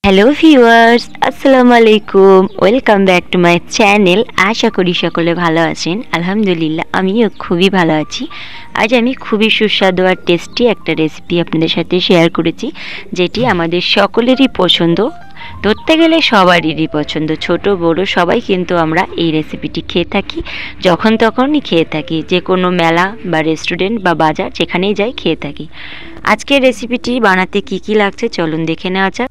Hello viewers, আসসালামু আলাইকুম। Welcome back to my channel. আশা করি সকলে ভালো আছেন। আলহামদুলিল্লাহ আমিও খুবই ভালো আছি। আজ আমি খুবই সুস্বাদু আর টেস্টি একটা রেসিপি আপনাদের সাথে শেয়ার করেছি, যেটি আমাদের সকলেরই পছন্দ। ধরতে গেলে সবারই পছন্দ, ছোট বড় সবাই কিন্তু আমরা এই রেসিপিটি খেয়ে থাকি, যখন তখনই খেয়ে থাকি, যে কোনো মেলা বা রেস্টুরেন্ট বা বাজার যেখানেই যাই খেয়ে থাকি। আজকের রেসিপিটি বানাতে কি কি লাগছে চলুন দেখে নেওয়া যাক।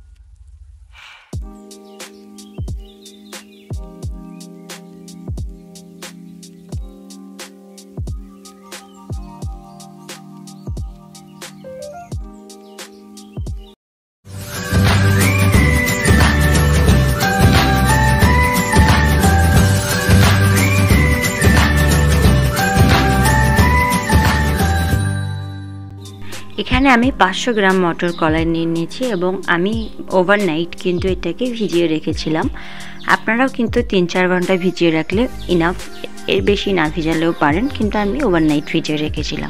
এখানে আমি 500 গ্রাম মটর কলাই নিয়ে নিয়েছি এবং আমি ওভারনাইট কিন্তু এটাকে ভিজিয়ে রেখেছিলাম। আপনারাও কিন্তু 3-4 ঘন্টা ভিজিয়ে রাখলে ইনাফ, এর বেশি না ভিজালেও পারেন, কিন্তু আমি ওভারনাইট ভিজিয়ে রেখেছিলাম।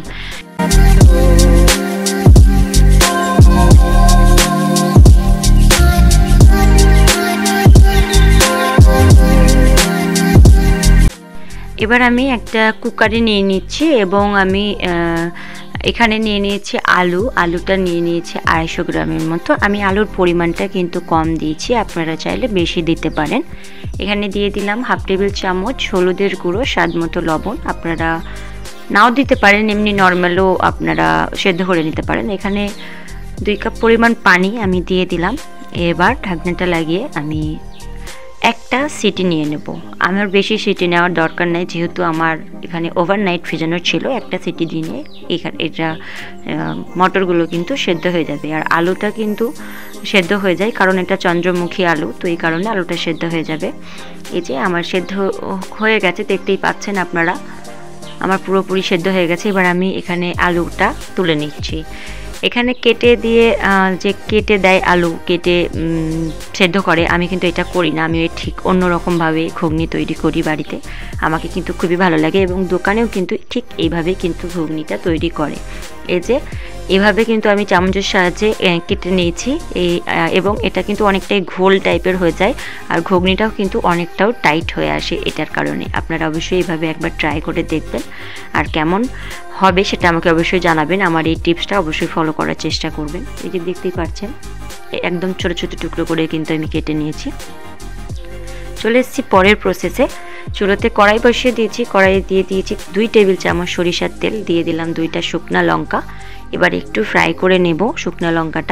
এবার আমি একটা কুকারে নিয়ে নিচ্ছি এবং আমি এখানে নিয়ে নিয়েছি আলুটা নিয়ে নিয়েছি 250 গ্রামের মতো। আমি আলুর পরিমাণটা কিন্তু কম দিয়েছি, আপনারা চাইলে বেশি দিতে পারেন। এখানে দিয়ে দিলাম 1/2 টেবিল চামচ হলুদের গুঁড়ো, স্বাদ মতো লবণ, আপনারা নাও দিতে পারেন, এমনি নর্মালও আপনারা সেদ্ধ করে নিতে পারেন। এখানে 2 কাপ পরিমাণ পানি আমি দিয়ে দিলাম। এবার ঢাকনাটা লাগিয়ে আমি একটা সিটি নিয়ে নেব। আমার বেশি সিটি নেওয়ার দরকার নাই, যেহেতু আমার এখানে ওভারনাইট ভিজানো ছিল। একটা সিটি দিয়ে এটা মটরগুলো কিন্তু সেদ্ধ হয়ে যাবে, আর আলুটা কিন্তু সেদ্ধ হয়ে যায়, কারণ এটা চন্দ্রমুখী আলু, তো এই কারণে আলুটা সেদ্ধ হয়ে যাবে। এই যে আমার সেদ্ধ হয়ে গেছে, দেখতেই পাচ্ছেন আপনারা, আমার পুরোপুরি সেদ্ধ হয়ে গেছে। এবার আমি এখানে আলুটা তুলে নিচ্ছি। এখানে কেটে দেয় আলু, কেটে সেদ্ধ করে, আমি কিন্তু এটা করি না। আমি ঠিক অন্যরকমভাবে ঘুগনি তৈরি করি বাড়িতে, আমাকে কিন্তু খুবই ভালো লাগে এবং দোকানেও কিন্তু ঠিক এইভাবে কিন্তু ঘুগনিটা তৈরি করে। এই যে এভাবে কিন্তু আমি চামচের সাহায্যে কেটে নিয়েছি এবং এটা কিন্তু অনেকটাই ঘোল টাইপের হয়ে যায়, আর ঘুগনিটাও কিন্তু অনেকটাও টাইট হয়ে আসে এটার কারণে। আপনারা অবশ্যই এইভাবে একবার ট্রাই করে দেখবেন, আর কেমন হবে সেটা আমাকে অবশ্যই জানাবেন। আমার এই টিপসটা অবশ্যই ফলো করার চেষ্টা করবেন। এই যে দেখতেই পাচ্ছেন একদম ছোট ছোট টুকরো করে কিন্তু আমি কেটে নিয়েছি। চলে এসেছি পরের প্রসেসে। চুলোতে কড়াই বসিয়ে দিয়েছি, কড়াইয়ে দিয়ে দিয়েছি 2 টেবিল চামচ সরিষার তেল, দিয়ে দিলাম 2টা শুকনা লঙ্কা। এবার একটু ফ্রাই করে নেব শুকনা লঙ্কাটা।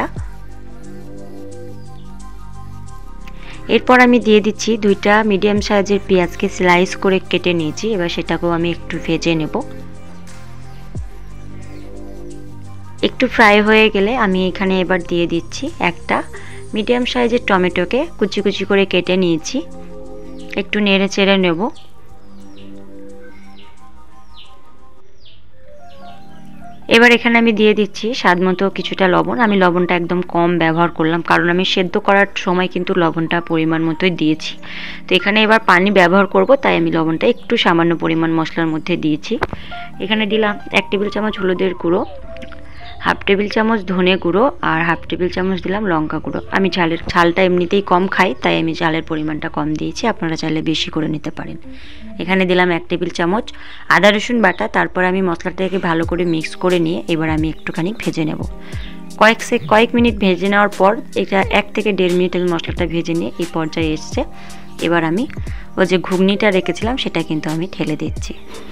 এরপর আমি দিয়ে দিচ্ছি 2টা মিডিয়াম সাইজের পেঁয়াজকে স্লাইস করে কেটে নিয়েছি, এবার সেটাকেও আমি একটু ভেজে নেব। একটু ফ্রাই হয়ে গেলে আমি এখানে এবার দিয়ে দিচ্ছি একটা মিডিয়াম সাইজের টমেটোকে কুচি কুচি করে কেটে নিয়েছি, একটু নেড়ে চেড়ে নেব। এবার এখানে আমি দিয়ে দিচ্ছি স্বাদ মতো কিছুটা লবণ। আমি লবণটা একদম কম ব্যবহার করলাম, কারণ আমি সেদ্ধ করার সময় কিন্তু লবণটা পরিমাণ মতোই দিয়েছি। তো এখানে এবার পানি ব্যবহার করব, তাই আমি লবণটা একটু সামান্য পরিমাণ মশলার মধ্যে দিয়েছি। এখানে দিলাম 1 টেবিল চামচ হলুদের গুঁড়ো, 1/2 টেবিল চামচ ধনে গুঁড়ো, আর 1/2 টেবিল চামচ দিলাম লঙ্কা গুঁড়ো। আমি ঝালটা এমনিতেই কম খাই, তাই আমি ঝালের পরিমাণটা কম দিয়েছি, আপনারা চাইলে বেশি করে নিতে পারেন। এখানে দিলাম 1 টেবিল চামচ আদা রসুন বাটা। তারপর আমি মশলাটাকে ভালো করে মিক্স করে নিয়ে এবার আমি একটুখানি ভেজে নেব। কয়েক মিনিট ভেজে নেওয়ার পর, এটা 1 থেকে 1.5 মিনিট আমি মশলাটা ভেজে নিয়ে এই পর্যায়ে এসছে। এবার আমি ওই যে ঘুগনিটা রেখেছিলাম সেটা কিন্তু আমি ঢেলে দিচ্ছি।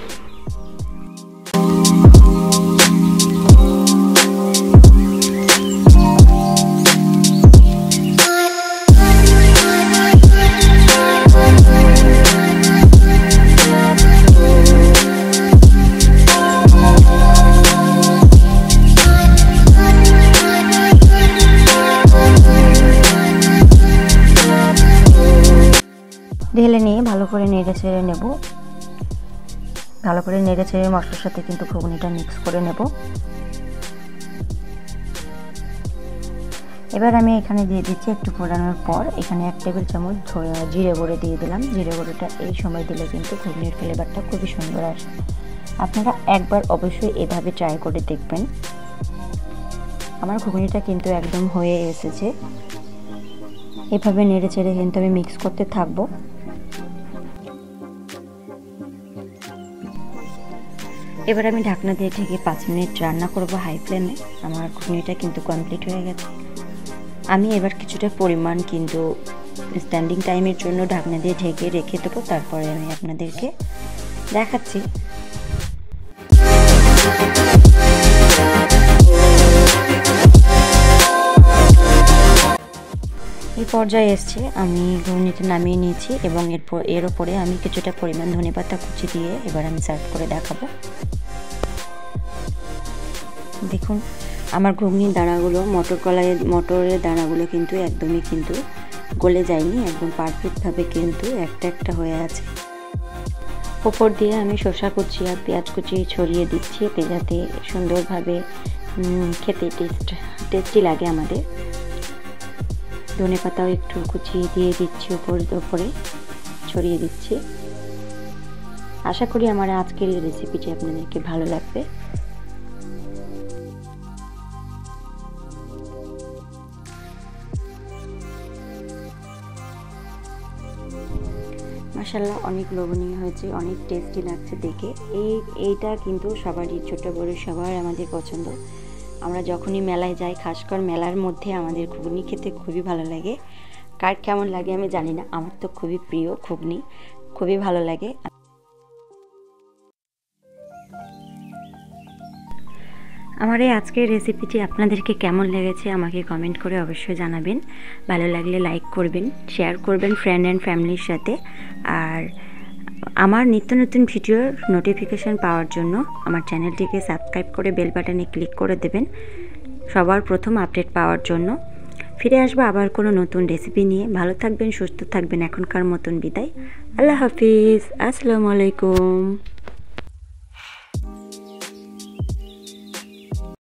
ঢেলে নিয়ে ভালো করে নেড়ে ছেড়ে নেব। ভালো করে নেড়ে ছেড়ে মশলার সাথে কিন্তু ঘুগনিটা মিক্স করে নেব। এবার আমি এখানে দিয়ে দিচ্ছি একটু ফোটানোর পর এখানে 1 টেবিল চামচ জিরে গুঁড়ো দিয়ে দিলাম। জিরে গুঁড়োটা এই সময় দিলে কিন্তু ঘুগনির ফ্লেভারটা খুবই সুন্দর আসে। আপনারা একবার অবশ্যই এভাবে ট্রাই করে দেখবেন। আমার ঘুগনিটা কিন্তু একদম হয়ে এসেছে। এভাবে নেড়ে চেড়ে কিন্তু আমি মিক্স করতে থাকবো। এবার আমি ঢাকনা দিয়ে ঢেকে 5 মিনিট রান্না করব হাই ফ্লেমে। আমার ঘুগনিটা কিন্তু কমপ্লিট হয়ে গেছে। আমি এবার কিছুটা পরিমাণ কিন্তু স্ট্যান্ডিং টাইমের জন্য ঢাকনা দিয়ে ঢেকে রেখে দেবো, তারপরে আমি আপনাদেরকে দেখাচ্ছি। এই পর্যায়ে এসছে, আমি ঘুগনিটা নামিয়ে নিয়েছি এবং এর উপরে আমি কিছুটা পরিমাণ ধনেপাতা কুচি দিয়ে এবার আমি সার্ভ করে দেখাবো। দেখুন আমার ঘুগনির দানাগুলো, মটরের দানাগুলো কিন্তু একদমই কিন্তু গলে যায়নি, একদম পারফেক্টভাবে কিন্তু একটা একটা হয়ে আছে। উপর দিয়ে আমি শসা কুচি আর পেঁয়াজ কুচি ছড়িয়ে দিচ্ছি যাতে সুন্দরভাবে খেতে টেস্টি লাগে আমাদের। ধনেপাতাও একটু কুচিয়ে দিয়ে দিচ্ছি উপরে ছড়িয়ে দিচ্ছি। আশা করি আমার আজকের এই রেসিপিটি আপনাদেরকে ভালো লাগবে। মাশাআল্লাহ অনেক লোভনীয় হয়েছে, অনেক টেস্টি লাগছে দেখে। এইটা কিন্তু সবারই, ছোট বড় সবার আমাদের পছন্দ। আমরা যখনই মেলায় যাই, খাস করে মেলার মধ্যে আমাদের ঘুগনি খেতে খুবই ভালো লাগে। কার কেমন লাগে আমি জানি না, আমার তো খুবই প্রিয় ঘুগনি, খুবই ভালো লাগে। আমার এই আজকের রেসিপিটি আপনাদেরকে কেমন লেগেছে আমাকে কমেন্ট করে অবশ্যই জানাবেন। ভালো লাগলে লাইক করবেন, শেয়ার করবেন ফ্রেন্ড অ্যান্ড ফ্যামিলির সাথে। আর আমার নিত্য নতুন ভিডিওর নোটিফিকেশান পাওয়ার জন্য আমার চ্যানেলটিকে সাবস্ক্রাইব করে বেল বাটনে ক্লিক করে দেবেন সবার প্রথম আপডেট পাওয়ার জন্য। ফিরে আসবো আবার কোনো নতুন রেসিপি নিয়ে। ভালো থাকবেন, সুস্থ থাকবেন। এখনকার মতন বিদায়। আল্লাহ হাফিজ, আসসালামু আলাইকুম।